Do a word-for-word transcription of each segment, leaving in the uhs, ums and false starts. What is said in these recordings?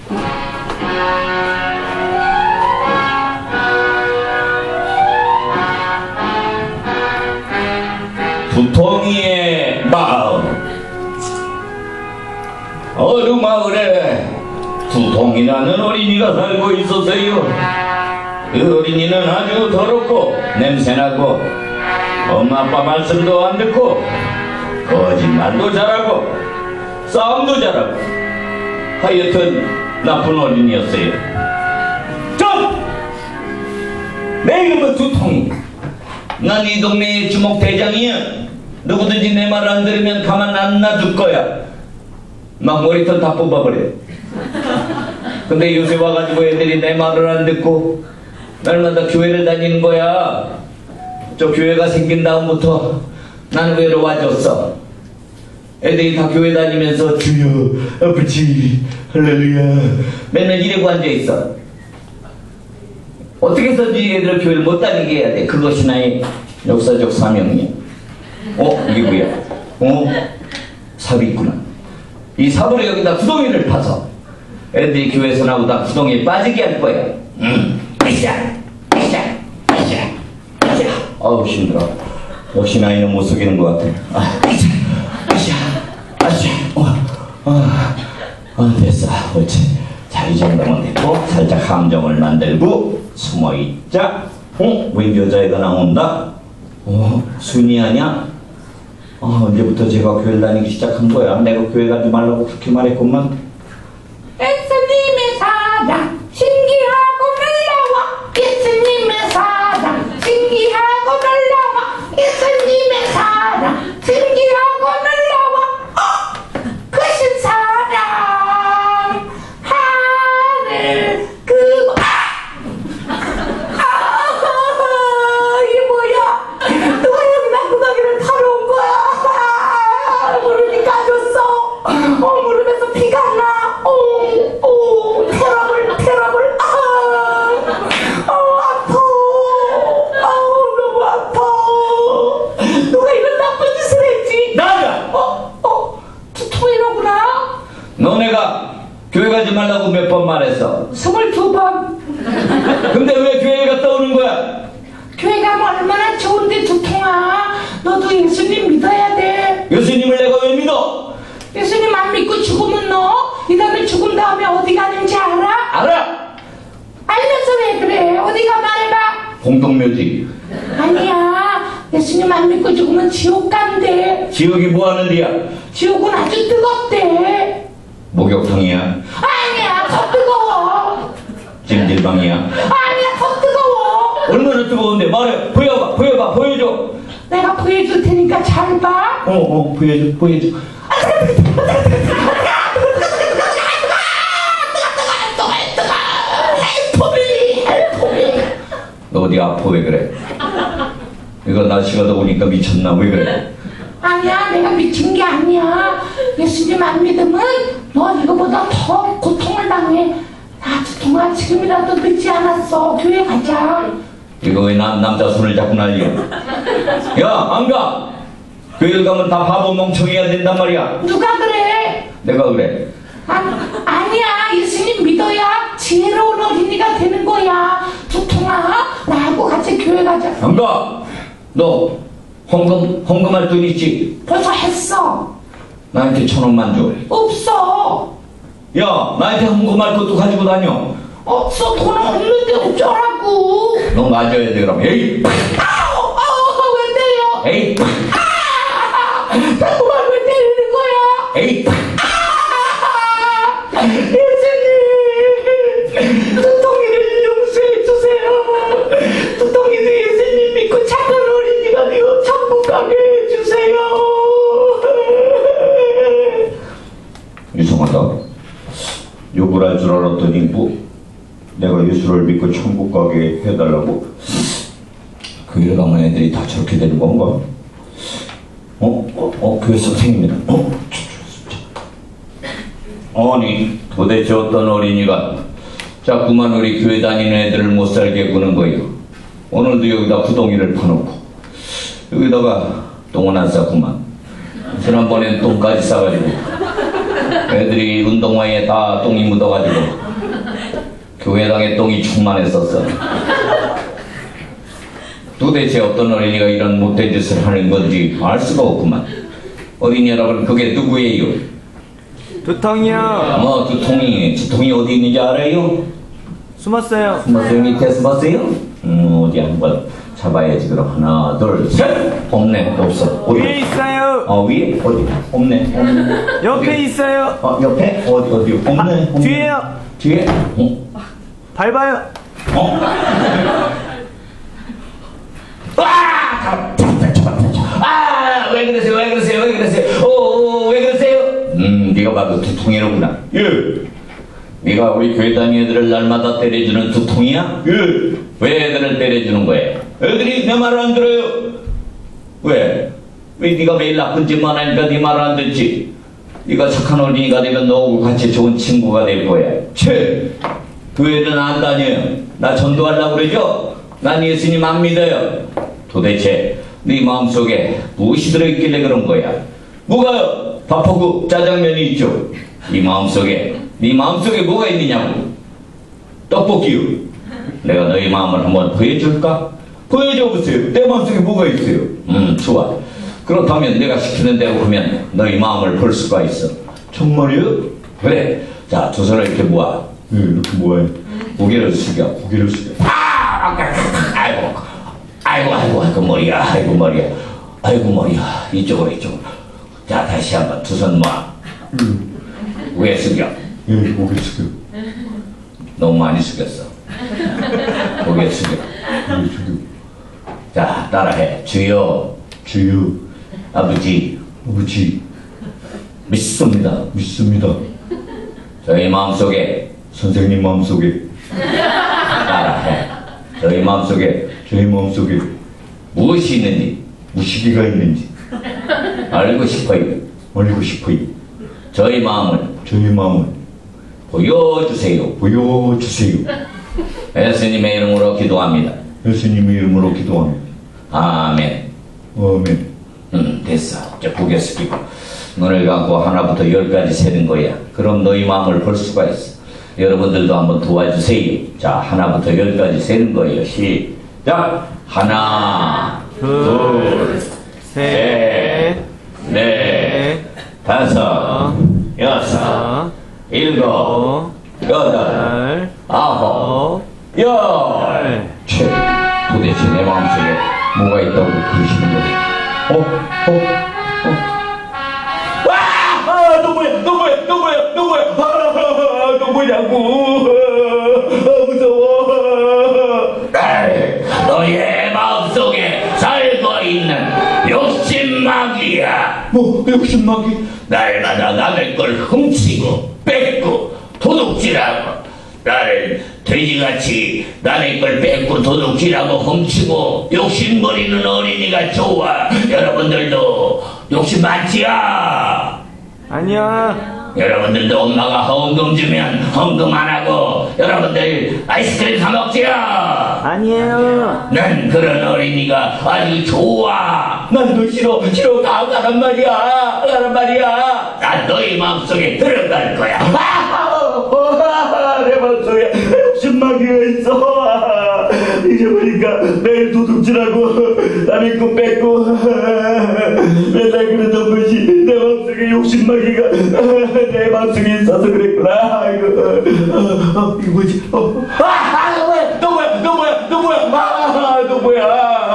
두통이의 마을. 어느 마을에 두통이라는 어린이가 살고 있었어요. 그 어린이는 아주 더럽고 냄새나고 엄마 아빠 말씀도 안 듣고 거짓말도 잘하고 싸움도 잘하고 하여튼 나쁜 어린이였어요. 좀! 내 이름은 두통이. 난 이 동네의 주먹대장이야. 누구든지 내 말 안 들으면 가만 안 놔줄 거야. 막 머리털 다 뽑아버려. 근데 요새 와가지고 애들이 내 말을 안 듣고 날마다 교회를 다니는 거야. 저 교회가 생긴 다음부터 나는 외로워졌어. 애들이 다 교회 다니면서 주여 아버지 할렐루야 맨날 이러고 앉아있어. 어떻게 해서든지 애들을 교회를 못 다니게 해야 돼. 그것이 나의 역사적 사명이야. 어? 이게 뭐야? 어? 삽이 있구나. 이 삽으로 여기다 구덩이를 파서 애들이 교회에서 나오다 구덩이에 빠지게 할 거야. 응. 으쌰! 으쌰! 으쌰! 으쌰! 아우 힘들어. 역시 나이는 못 속이는 것 같아. 아, 으쌰! 으쌰! 으쌰! 어, 어, 어, 됐어. 옳지. 자, 이 정도면 됐고 살짝 함정을 만들고 숨어있자. 어? 왜 여자애가 나온다? 어? 순이 아냐? 어, 언제부터 제가 교회를 다니기 시작한 거야? 내가 교회 가지 말라고 그렇게 말했구만. 예수님의 사랑 신기하고 놀라워. 예수님의 사랑 신기하고 놀라워. 예수님의 사랑 신기하고 놀라워. 어? 크신 사랑 하늘 그 아! 아! 이게 뭐야? 누가 여기 나 구덩이를 타러 온 거야? 아! 무릎이 까졌어. 어, 무릎에서 피가 나. 오, 오, 테러블, 테러블. 아, 어, 아파. 아우, 너무 아파. 누가 이런 나쁜 짓을 했지? 나야! 어, 어, 두통이로구나. 너네가 교회 가지 말라고 몇 번 말했어? 스물두 번. 근데 왜 교회 갔다 오는 거야? 교회 가면 얼마나 좋은데, 두통아. 너도 예수님 믿어야 돼. 예수님을 내가 왜 믿어? 예수님 안 믿고 죽으면 너 이 다음에 죽은 다음에 어디 가는지 알아? 알아! 알면서 왜 그래? 어디가 말해봐. 공동묘지. 아니야. 예수님 안 믿고 죽으면 지옥 간대. 지옥이 뭐 하는 데야? 지옥은 아주 뜨겁대. 목욕탕이야? 아니야. 더 뜨거워. 찜질방이야? 아니야. 더 뜨거워. 얼마나 뜨거운데? 말해. 보여봐. 보여봐. 보여줘. 내가 보여줄 테니까 잘 봐. 어, 어. 보여줘. 보여줘. 너 어디 아파? 왜 그래? 이거 날씨가 더우니까 미쳤나? 왜 그래? 아니야. 내가 미친 게 아니야. 예수님 안 믿으면 너 이거보다 더 고통을 당해. 아, 두통아, 지금이라도 늦지 않았어. 교회 가자. 이거 왜 남, 남자 손을 잡고 난리야? 야, 안 가! 교회 가면 다 바보 멍청이가 된단 말이야. 누가 그래? 내가 그래. 아, 아니야. 예수님 믿어야 지혜로운 어린이가 되는 거야. 두통아, 나하고 같이 교회 가자. 안 가! 너 헌금, 헌금할 돈 있지? 벌써 했어. 나한테 천 원만 줘. 없어. 야, 나한테 헌금할 것도 가지고 다녀. 없어. 돈은 없는데 어쩌라고. 너 맞아야 돼, 그럼. 에이! 아우, 아우, 왜 때려? 에이! 아, 자꾸만 왜 때리는 거야? 에이! 아, 예수님, 두통이를 용서해 주세요. 두통이도 예수님 믿고 착한 어린이가 되어 천국 가게 해주세요. 이상하다. 욕을 할 줄 알았더니 뭐 내가 예수를 믿고 천국 가게 해달라고? 교회를 가면 애들이 다 저렇게 되는 건가? 어? 어? 어? 교회 선생님이다. 어? 아니, 도대체 어떤 어린이가 자꾸만 우리 교회 다니는 애들을 못 살게 구는 거예요. 오늘도 여기다 구덩이를 파놓고 여기다가 똥은 안 싸구만. 지난번엔 똥까지 싸가지고 애들이 운동화에 다 똥이 묻어가지고 교회당에 똥이 충만했었어. 도대체 어떤 어린이가 이런 못된 짓을 하는 건지 알 수가 없구만. 어린이 여러분, 그게 누구예요? 두통이요. 뭐 두통이, 두통이 어디 있는지 알아요? 숨었어요. 숨었어요? 밑에 숨었어요? 음, 어디 한번 잡아야지. 그럼 하나, 둘, 셋! 없네, 없어. 어디? 위에 있어요. 어, 위에? 어디? 없네, 없네. 옆에 어디? 있어요. 어, 옆에? 어디, 어디? 없네, 없네. 뒤에요. 뒤에? 어? 밟아요. 어? 아! 잡, 잡, 잡, 잡, 잡. 아! 왜 그러세요? 왜 그러세요? 왜 그러세요? 어, 어, 왜 그러세요? 음, 네가 봐도 두통이로구나. 예. 네가 우리 교회 다니는 애들을 날마다 때려주는 두통이야? 예. 왜 애들을 때려주는 거야? 애들이 내 말을 안 들어요. 왜? 왜 네가 매일 나쁜 짓만 하니까 네 말을 안 듣지? 네가 착한 어린이가 되면 너하고 같이 좋은 친구가 될 거야. 채! 교회는 안 다녀요. 나 전도하려고 그러죠? 난 예수님 안 믿어요. 도대체 네 마음속에 무엇이 들어있길래 그런 거야? 뭐가요? 밥하고 짜장면이 있죠. 네 마음속에 네 마음속에 뭐가 있느냐고. 떡볶이요. 내가 너희 마음을 한번 보여줄까? 보여줘 보세요. 내 마음속에 뭐가 있어요? 음, 좋아. 그렇다면 내가 시키는 대로 하면 너희 마음을 볼 수가 있어. 정말이요? 그래. 자, 두 손을 이렇게 모아. 네, 이렇게 모아요. 고개를 숙여. 고개를 숙여. 아! 아이고, 아이고, 아이고, 아이고 머리야. 아이고 머리야. 아이고 머리야. 이쪽으로 이쪽으로. 자, 다시 한번 두 손 모아. 음. 왜 숙여? 예, 고개 숙여. 너무 많이 숙였어. 고개 숙여. 고개 숙여. 자, 따라해. 주여. 주여. 아버지. 아버지. 믿습니다. 믿습니다. 저희 마음속에. 선생님 마음속에. 따라해. 저희 마음속에. 저희 마음속에. 무엇이 있는지. 무시기가 있는지. 알고 싶어요. 알고 싶어요. 저희 마음을. 저희 마음을. 보여주세요. 보여주세요. 예수님의 이름으로 기도합니다. 예수님의 이름으로 기도합니다. 아멘. 아멘. 음, 됐어. 이제 고개 숙이고 눈을 감고 하나부터 열까지 세는 거야. 그럼 너희 마음을 볼 수가 있어. 여러분들도 한번 도와주세요. 자, 하나부터 열까지 세는 거예요. 시작. 하나, 둘, 셋, 넷, 다섯, 여섯, 일곱, 여덟, 아홉, 열. 채. 도대체 내 마음속에 뭐가 있다고 그러시는 거예요? 어? 어? 어? 와! 아! 너 뭐야? 너 뭐야? 너 뭐야? 너 뭐야? 아! 너 뭐냐고? 아, 무서워. 에이, 너의 마음속에 살고 있는 욕심마귀야. 뭐? 욕심마귀? 날마다 남의 걸 훔치고 뺏고 도둑질하고 나를 돼지같이 남의 걸 뺏고 도둑질하고 훔치고 욕심부리는 어린이가 좋아. 여러분들도 욕심 많지요? 아니요. 여러분들도 엄마가 헌금 주면 헌금 안 하고 여러분들 아이스크림 사 먹지요? 아니에요. 난 그런 어린이가 아주 좋아. 난 너 싫어. 싫어. 가, 가란 말이야. 가란 말이야. 난 너희 마음속에 들어갈 거야. 내 마음속에 욕심마귀가 있어. 이제 보니까 매일 도둑질하고 남의 거 뺏고 맨날 그러던 것이 내 마음속에 욕심마귀가 내 마음속에 있어서 그랬구나. 아이고. 어, 어, 이거 뭐지? 어. 아, 아, 너 뭐야? 너 뭐야? 너 뭐야? 너 뭐야? 아, 너 뭐야?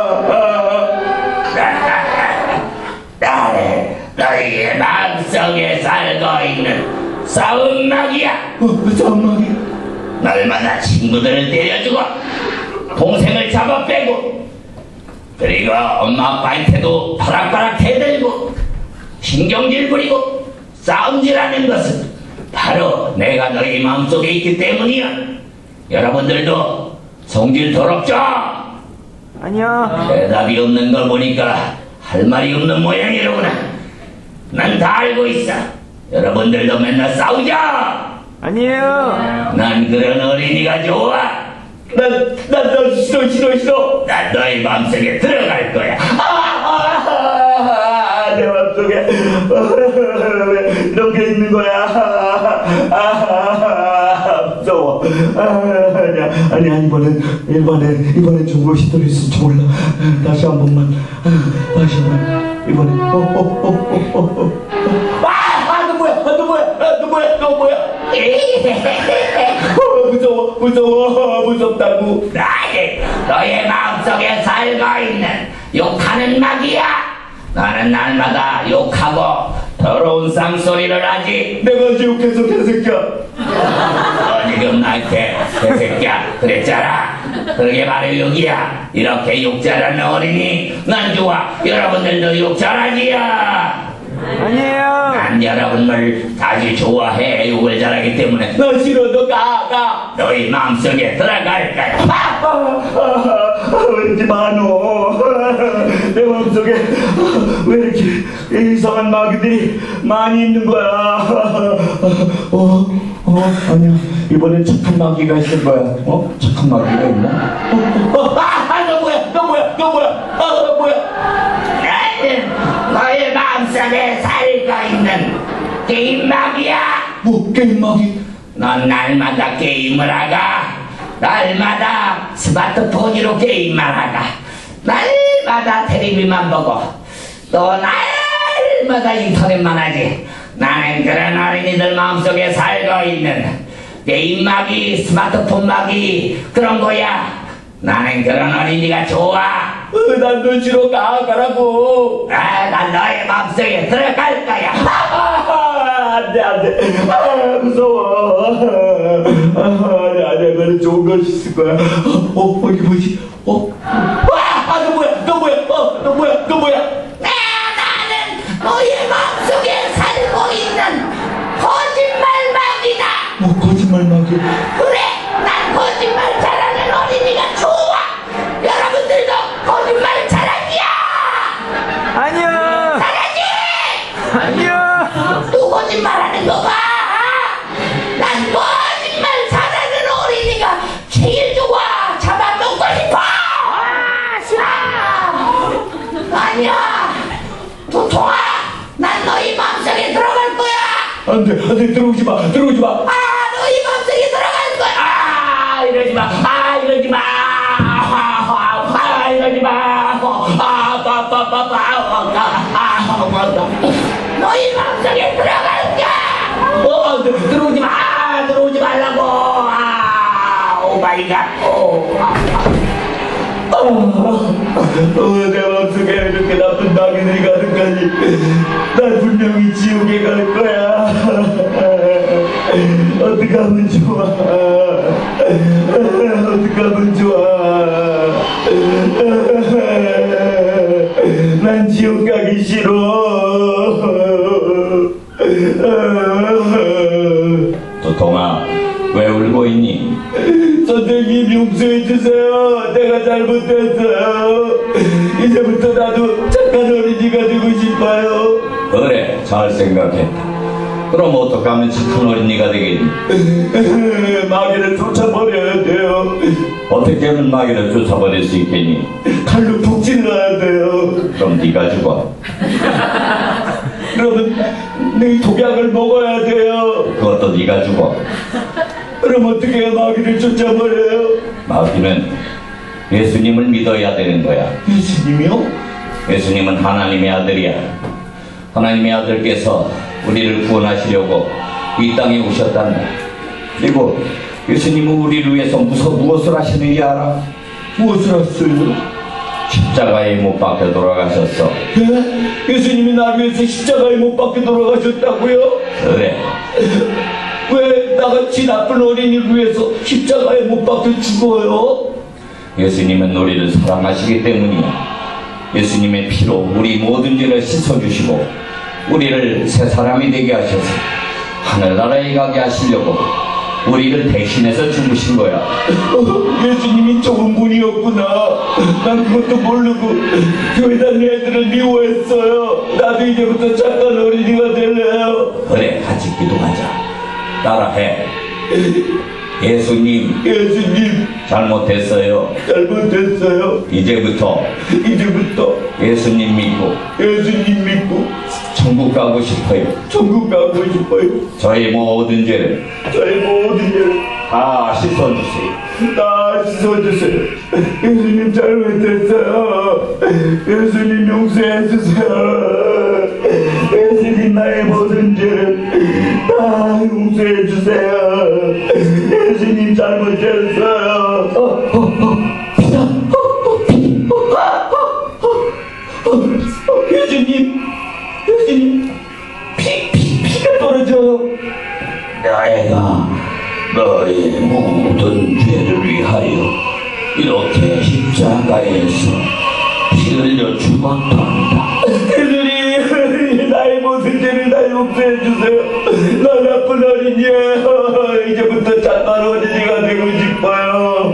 나는 너희의 마음속에 살고 있는 싸움마귀야. 어, 싸움마귀? 날마다 친구들을 때려주고 동생을 잡아 빼고 그리고 엄마 아빠한테도 바락바락 대들고 신경질 부리고 싸움질하는 것은 바로 내가 너희 마음속에 있기 때문이야. 여러분들도 성질 더럽죠? 아니요. 대답이 없는 걸 보니까 할 말이 없는 모양이로구나. 난 다 알고 있어. 여러분들도 맨날 싸우자. 아니에요. 난 그런 어린이가 좋아. 난, 난 너 싫어, 싫어, 싫어. 난 너희 마음속에 들어갈 거야. 아, 아, 아, 내 마음속에 왜 이런 게 있는 거야? 아, 무서워. 아, 아니야, 아니야, 이번엔, 이번엔, 이번엔 중국이 들어있을지 몰라. 다시 한 번만, 아, 다시 한 번. 이번엔, 어, 어, 어, 어, 어, 어. 아, 아, 너 뭐야? 아, 너 뭐야? 아, 너 뭐야? 너 뭐야? 어, 무서워, 무서워, 무섭다고. 나는 너의 마음속에 살고 있는 욕하는 마귀야. 나는 날마다 욕하고 더러운 쌍소리를 하지. 내가 지옥에서 개새끼야. 너 지금 나한테 개새끼야 그랬잖아. 그게 바로 욕이야. 이렇게 욕 잘하는 어린이 난 좋아. 여러분들도 욕 잘하지야. 아니에요. 난 여러분을 아주 좋아해. 욕을 잘하기 때문에. 나 싫어, 너 가, 가. 너희 마음속에 들어갈 거야. 아, 아, 아, 왜 이렇게 많어? 내 마음속에 왜 이렇게 이상한 마귀들이 많이 있는 거야? 어, 어, 아니야. 이번엔 착한 마귀가 있을 거야. 어? 착한 마귀가 있나? 어, 어, 아, 아, 너 뭐야? 너 뭐야? 너 뭐야? 아, 너 뭐야? 나는 너의 마음속에 살고 있는 게임 마귀야. 뭐, 게임 마귀? 넌 날마다 게임을 하가. 날마다 스마트폰으로 게임만 하가. 날마다 텔레비만 보고 또 날마다 인터넷만 하지. 나는 그런 어린이들 마음속에 살고 있는 게임 마귀, 스마트폰 마귀 그런 거야. 나는 그런 어린이가 좋아. 어, 난 너 싫어. 가, 가라고. 아, 난 너의 마음속에 들어갈 거야. 아, 안 돼, 안 돼. 아, 무서워. 아, 아니야, 아니야. 너는 좋은 걸 있을 거야. 어, 어, 이게 뭐지? 어? 아, 아, 너 뭐야? 너 뭐야? 어, 너 뭐야? 너 뭐야? 네, 나는 너의 마음속에 살고 있는 거짓말 마귀다. 뭐, 거짓말 마귀. 그래, 난 거짓말 잘하는 어린이가 좋아. 여러분들도 거짓말 잘하지야. 아니요. 잘하지? 아니요. 또 거짓말하는 거 봐. 난 거짓말 잘하는 어린이가 제일 좋아. 잡아먹고 싶어. 아, 싫어. 아니야. 도통아, 난 너희 마음속에 들어갈 거야. 안 돼, 안 돼. 들어오지 마. 들어오지 마. 아, 너희 마음속에 들어갈 거야. 아, 이러지 마. 아, 이러지 마. 아, 아, 이러지 마. 아, 빠, 빠, 빠, 빠. 아, 아, 아, 너희 마음속에 들어갈 거야. 어, 어, 들어오지 마. 아, 들어오지 말라고. 아, 오 마이 갓. 오. 아, 어, 어, 내 마음속에 이렇게 나쁜 마귀들이 가득하니 난 분명히 지옥에 갈 거야. 어떻게 하면 좋아? 어떻게 하면 좋아? 난 지옥 가기 싫어. 도통아, 왜 울고 있니? 선생님 용서해 주세요. 내가 잘못했어요. 이제부터 나도 착한 어린이가 되고 싶어요. 그래, 잘 생각했다. 그럼 어떻게 하면 착한 어린이가 되겠니? 마귀를 쫓아버려야 돼요. 어떻게 하면 마귀를 쫓아버릴 수 있겠니? 칼로 푹 찔러야 돼요. 그럼 네가 죽어. 그러면 내 독약을 먹어야 돼요. 그것도 네가 죽어. 그럼 어떻게 해야 마귀를 쫓아버려요? 마귀는 예수님을 믿어야 되는 거야. 예수님이요? 예수님은 하나님의 아들이야. 하나님의 아들께서 우리를 구원하시려고 이 땅에 오셨단다. 그리고 예수님은 우리를 위해서 무서, 무엇을 하시는지 알아? 무엇을 했어요? 십자가에 못 박혀 돌아가셨어. 예? 예수님이 나를 위해서 십자가에 못 박혀 돌아가셨다고요? 그래. 왜 나같이 나쁜 어린이를 위해서 십자가에 못 박혀 죽어요? 예수님은 우리를 사랑하시기 때문이야. 예수님의 피로 우리 모든 죄를 씻어주시고 우리를 새 사람이 되게 하셔서 하늘나라에 가게 하시려고 우리를 대신해서 죽으신 거야. 어, 예수님이 좋은 분이었구나. 난 그것도 모르고 교회 다니는 애들을 미워했어요. 나도 이제부터 착한 어린이가 될래요. 그래, 같이 기도하자. 따라해. 예수님, 예수님 잘못했어요. 잘못했어요. 이제부터 이제부터 예수님 믿고 예수님 믿고 천국 가고 싶어요. 천국 가고 싶어요. 저의 모든 죄를, 저의 모든 죄를 다 씻어주세요. 다 씻어주세요. 예수님 잘못했어요. 예수님 용서해주세요. 예수님 나의 모든 죄를 다 용서해주세요. 예수님 잘못했어요. 어, 어, 어, 피다. 어, 어, 피. 어, 아, 어, 어, 어, 어, 예수님, 예수님, 피, 피, 피가 떨어져요. 내가 너의 모든 죄를 위하여 이렇게 십자가에서 피 흘려 죽었단다. 예수님, 나의 모든 죄를 다 용서해 주세요. 나 나쁜 어린이야. 이제부터 잔말 어린이가 되고 싶어요.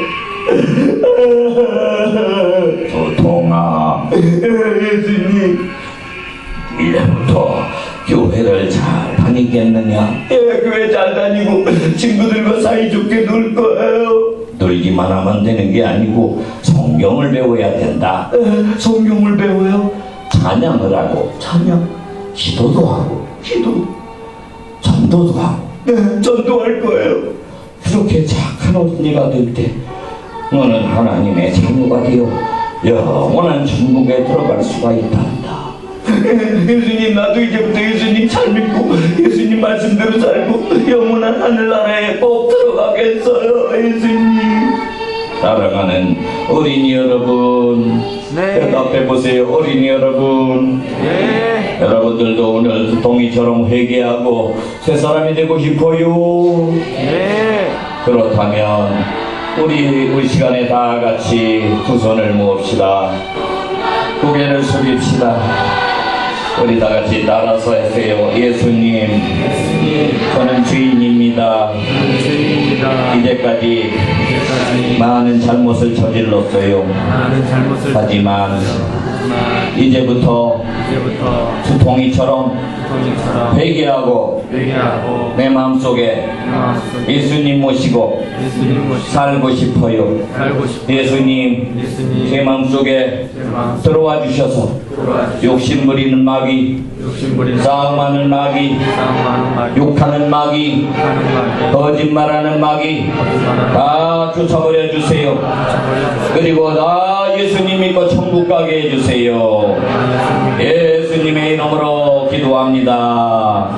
소통아, 예수님, 이제부터 교회를 잘 다니겠느냐? 예, 교회 잘 다니고 친구들과 사이좋게 놀 거예요. 놀기만 하면 되는 게 아니고 성경을 배워야 된다. 에, 성경을 배워요? 찬양을 하고, 찬양, 기도도 하고, 기도, 전도도 하고, 네, 전도할 거예요. 그렇게 착한 어린이가 될 때 너는 하나님의 자녀가 되어 영원한 천국에 들어갈 수가 있단다. 예수님, 나도 이제부터 예수님 잘 믿고 예수님 말씀대로 살고 영원한 하늘나라에 꼭 들어가겠어요. 예수님. 사랑하는 어린이 여러분, 네. 대답해 보세요. 어린이 여러분, 네. 여러분들도 오늘 동이처럼 회개하고 새 사람이 되고 싶어요. 네. 그렇다면 우리 우리 시간에 다 같이 두 손을 모읍시다. 고개를 숙입시다. 우리 다 같이 따라서 하세요. 예수님, 저는 주인입니다. 주인입니다. 이제까지 이제까지 많은 잘못을 저질렀어요. 많은 잘못을 하지만 하지만 이제부터 이제부터 두통이처럼 통일처럼 회개하고 회개하고 내 마음속에 마음속에 예수님 모시고 예수님 모시고 살고 싶어요. 살고 싶어. 예수님, 예수님 제 마음속에 제 마음 들어와 주셔서 들어와 주시고 욕심 부리는 마귀, 욕심부리는 싸움하는 마귀, 싸움하는 마귀 욕하는 마귀, 하는 마귀 거짓말하는 마귀 거짓말하는 다 쫓아버려 주세요. 쫓아버려주세요. 그리고 다 예수님 믿고 천국 가게 해주세요. 예수님의 이름으로 기도합니다.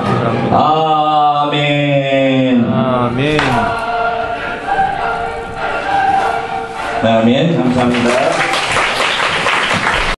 아멘. 아멘. 아멘. 감사합니다.